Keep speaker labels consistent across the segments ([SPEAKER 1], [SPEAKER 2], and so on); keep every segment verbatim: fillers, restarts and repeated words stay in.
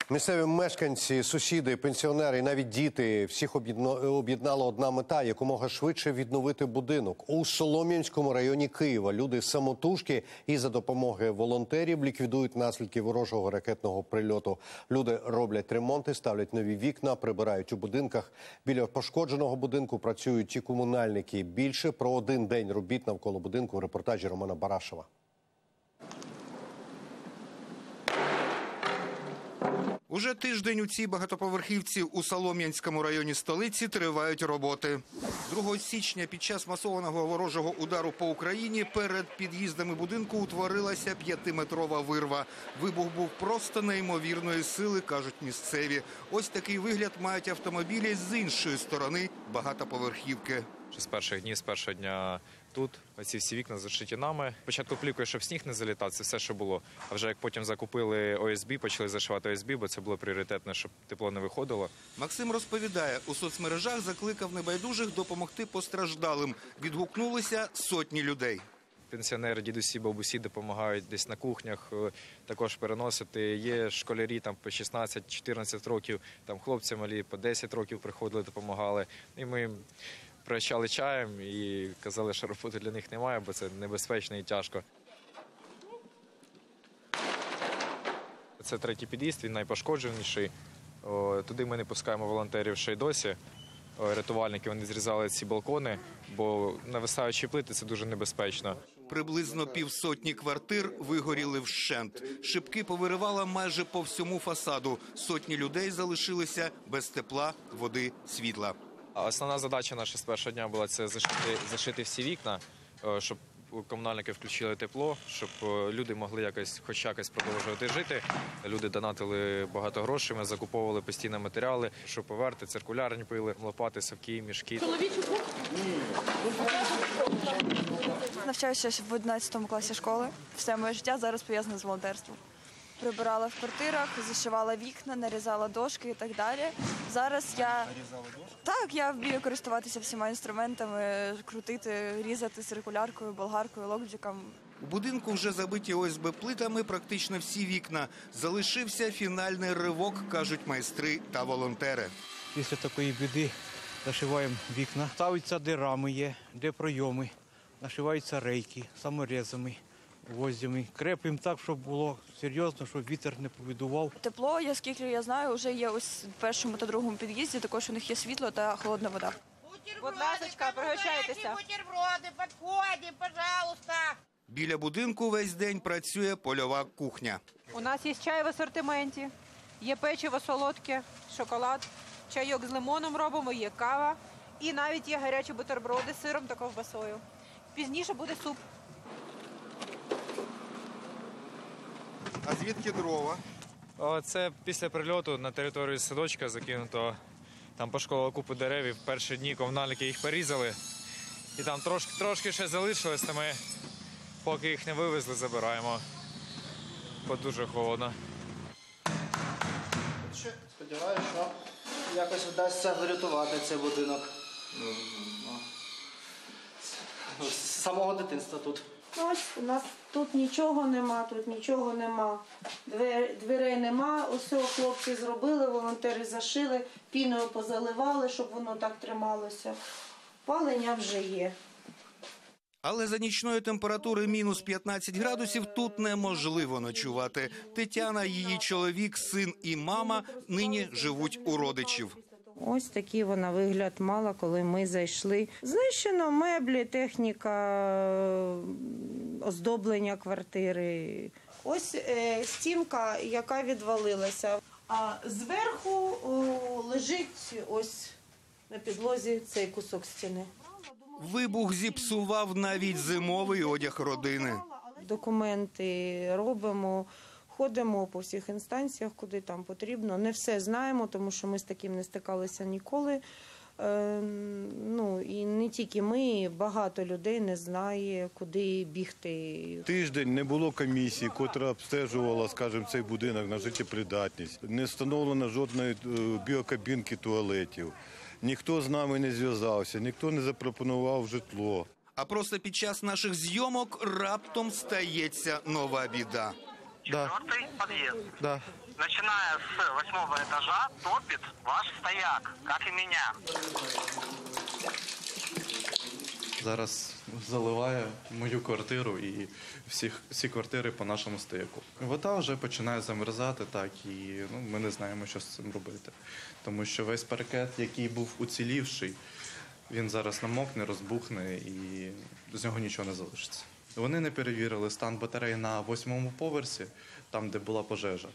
[SPEAKER 1] Місцеві мешканці, сусіди, пенсіонери і навіть діти – всіх об'єднала одна мета – якомога швидше відновити будинок. У Солом'янському районі Києва люди самотужки і за допомогою волонтерів ліквідують наслідки ворожого ракетного прильоту. Люди роблять ремонти, ставлять нові вікна, прибирають у будинках. Біля пошкодженого будинку працюють і комунальники. Більше про один день робіт навколо будинку в репортажі Романа Барашева.
[SPEAKER 2] Уже тиждень у цій багатоповерхівці у Солом'янському районі столиці тривають роботи. другого січня під час масованого ворожого удару по Україні перед під'їздами будинку утворилася п'ятиметрова вирва. Вибух був просто неймовірної сили, кажуть місцеві. Ось такий вигляд мають автомобілі з іншої сторони багатоповерхівки.
[SPEAKER 3] З перших днів, з першого дня тут, оці всі вікна зашиті нами. Спочатку плівкою, щоб сніг не залітав, це все, що було. А вже як потім закупили О Ес Бі, почали зашивати О Ес Бі, бо це було пріоритетно, щоб тепло не виходило.
[SPEAKER 2] Максим розповідає, у соцмережах закликав небайдужих допомогти постраждалим. Відгукнулися сотні людей.
[SPEAKER 3] Пенсіонери, дідусі, бабусі допомагають десь на кухнях також переносити. Є школярі там по шістнадцять-чотирнадцять років, там хлопці малі по десять років приходили, допомагали. І ми пригощали чаєм і казали, що роботи для них немає, бо це небезпечно і тяжко. Це третій під'їзд, він найпошкодженіший. Туди ми не пускаємо волонтерів ще й досі. Рятувальники, вони зрізали ці балкони, бо нависаючі плити – це дуже небезпечно.
[SPEAKER 2] Приблизно півсотні квартир вигоріли вщент. Шибки повиривало майже по всьому фасаду. Сотні людей залишилися без тепла, води, світла.
[SPEAKER 3] Основна задача наша з першого дня була це зашити, зашити всі вікна, щоб комунальники включили тепло, щоб люди могли якось, хоч якось продовжувати жити. Люди донатили багато грошей, ми закуповували постійні матеріали, шуруповерти, циркулярні пили, лопати, совки, мішки.
[SPEAKER 4] Навчаюся в одинадцятому класі школи. Все моє життя зараз пов'язане з волонтерством. Прибирала в квартирах, зашивала вікна, нарізала дошки і так далі. Зараз я...
[SPEAKER 2] Нарізала дошки?
[SPEAKER 4] Так, я вмію користуватися всіма інструментами, крутити, різати циркуляркою, болгаркою, локджиком.
[SPEAKER 2] У будинку вже забиті О Ес Бе плитами практично всі вікна. Залишився фінальний ривок, кажуть майстри та волонтери.
[SPEAKER 5] Після такої біди нашиваємо вікна. Ставиться, де рами є, де пройоми, нашиваються рейки саморезами. Гвоздями. Крепимо так, щоб було серйозно, щоб вітер не повидував.
[SPEAKER 4] Тепло, я скільки я знаю, вже є ось в першому та другому під'їзді, також у них є світло та холодна вода.
[SPEAKER 6] Будь ласка, пригощайтеся.
[SPEAKER 7] Бутерброди, підходимо, пожалуйста.
[SPEAKER 2] Біля будинку весь день працює польова кухня.
[SPEAKER 6] У нас є чай в асортименті, є печиво солодке, шоколад, чайок з лимоном робимо, є кава і навіть є гарячі бутерброди з сиром та ковбасою. Пізніше буде суп.
[SPEAKER 2] А звідки дрова?
[SPEAKER 3] Це після прильоту на територію садочка закинуто. Там пошкодило купу дерев, і в перші дні комунальники їх порізали. І там трошки, трошки ще залишилось, то ми поки їх не вивезли, забираємо. Бо дуже холодно.
[SPEAKER 8] Сподіваюся, що якось вдасться врятувати цей будинок. З самого дитинства тут.
[SPEAKER 9] Ось у нас тут нічого нема, тут нічого нема. Двер, дверей нема, ось хлопці зробили, волонтери зашили, піною позаливали, щоб воно так трималося. Палення вже є.
[SPEAKER 2] Але за нічної температури мінус п'ятнадцять градусів тут неможливо ночувати. Тетяна, її чоловік, син і мама нині живуть у родичів.
[SPEAKER 9] Ось такий вона вигляд мала, коли ми зайшли. Знищено меблі, техніка, оздоблення квартири. Ось е, стінка, яка відвалилася. А зверху о, лежить ось на підлозі цей кусок стіни.
[SPEAKER 2] Вибух зіпсував навіть зимовий одяг родини.
[SPEAKER 9] Документи робимо. Ходимо по всіх інстанціях, куди там потрібно. Не все знаємо, тому що ми з таким не стикалися ніколи. Е, ну, і не тільки ми, багато людей не знає, куди бігти.
[SPEAKER 10] Тиждень не було комісії, котра обстежувала, скажімо, цей будинок на життєпридатність. Не встановлено жодної біокабінки туалетів. Ніхто з нами не зв'язався, ніхто не запропонував житло.
[SPEAKER 2] А просто під час наших зйомок раптом стається нова біда.
[SPEAKER 11] Четвертый подъезд.
[SPEAKER 12] Да.
[SPEAKER 11] Начиная с восьмого этажа топит ваш стояк, как и меня.
[SPEAKER 12] Зараз заливає мою квартиру і всіх, всі квартири по нашому стояку. Вода вже починає замерзати, так, і ну, ми не знаємо, що з цим робити. Тому що весь паркет, який був уцілівший, він зараз намокне, розбухне і з нього нічого не залишиться. Вони не перевірили стан батареї на восьмому поверсі, там, де була пожежа.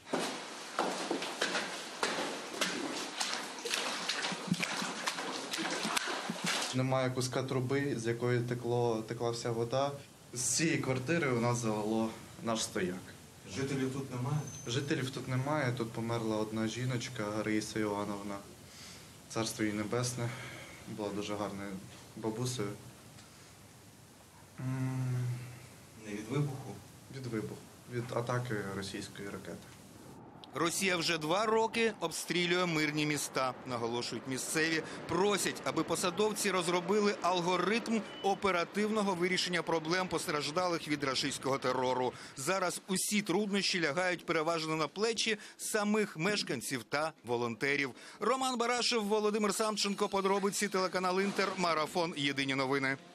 [SPEAKER 12] Немає куска труби, з якої текло, текла вся вода. З цієї квартири у нас залило наш стояк.
[SPEAKER 13] Жителів тут немає?
[SPEAKER 12] Жителів тут немає. Тут померла одна жіночка, Раїса Івановна. Царство їй небесне. Була дуже гарною бабусею.
[SPEAKER 13] Не від вибуху?
[SPEAKER 12] Від вибуху. Від атаки російської ракети.
[SPEAKER 2] Росія вже два роки обстрілює мирні міста, наголошують місцеві. Просять, аби посадовці розробили алгоритм оперативного вирішення проблем постраждалих від рашистського терору. Зараз усі труднощі лягають переважно на плечі самих мешканців та волонтерів. Роман Барашев, Володимир Самченко, подробиці, телеканал Інтер, Марафон, Єдині новини.